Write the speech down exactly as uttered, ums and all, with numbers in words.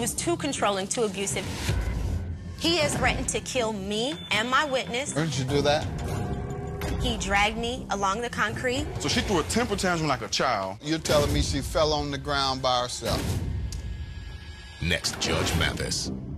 was too controlling, too abusive. He has threatened to kill me and my witness. Where did you do that? He dragged me along the concrete. So she threw a temper tantrum like a child. You're telling me she fell on the ground by herself? Next, Judge Mathis.